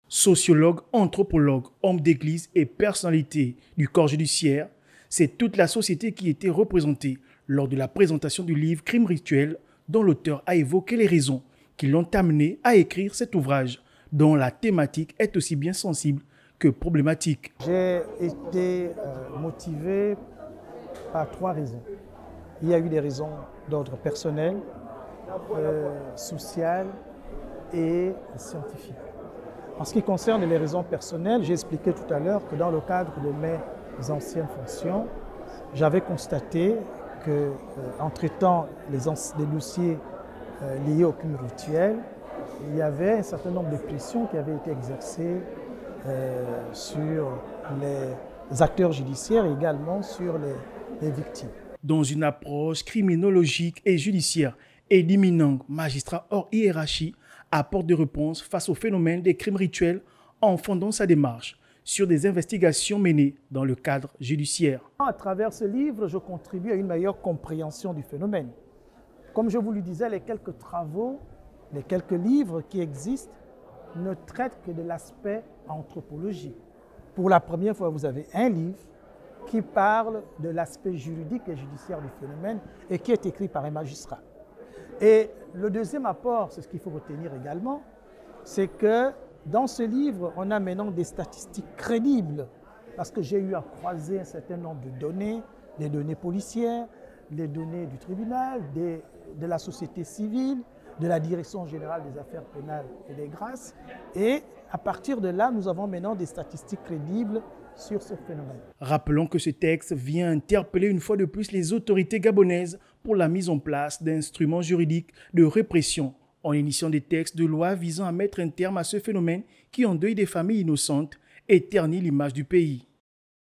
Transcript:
Sociologue, anthropologue, homme d'église et personnalité du corps judiciaire, c'est toute la société qui était représentée lors de la présentation du livre Crime rituel, dont l'auteur a évoqué les raisons qui l'ont amené à écrire cet ouvrage, dont la thématique est aussi bien sensible que problématique. J'ai été motivé par trois raisons. Il y a eu des raisons d'ordre personnel, social et scientifique. En ce qui concerne les raisons personnelles, j'ai expliqué tout à l'heure que dans le cadre de mes anciennes fonctions, j'avais constaté qu'en traitant les dossiers liés au crime rituel, il y avait un certain nombre de pressions qui avaient été exercées sur les acteurs judiciaires et également sur les victimes. Dans une approche criminologique et judiciaire, Eddie Minang, magistrat hors hiérarchie, apporte des réponses face au phénomène des crimes rituels en fondant sa démarche sur des investigations menées dans le cadre judiciaire. À travers ce livre, je contribue à une meilleure compréhension du phénomène. Comme je vous le disais, les quelques travaux, les quelques livres qui existent ne traitent que de l'aspect anthropologique. Pour la première fois, vous avez un livre qui parle de l'aspect juridique et judiciaire du phénomène et qui est écrit par un magistrat. Et le deuxième apport, c'est ce qu'il faut retenir également, c'est que dans ce livre, on a maintenant des statistiques crédibles, parce que j'ai eu à croiser un certain nombre de données, les données policières, les données du tribunal, de la société civile, de la Direction générale des affaires pénales et des grâces. Et à partir de là, nous avons maintenant des statistiques crédibles sur ce phénomène. Rappelons que ce texte vient interpeller une fois de plus les autorités gabonaises pour la mise en place d'instruments juridiques de répression en initiant des textes de loi visant à mettre un terme à ce phénomène qui endeuille des familles innocentes et ternit l'image du pays.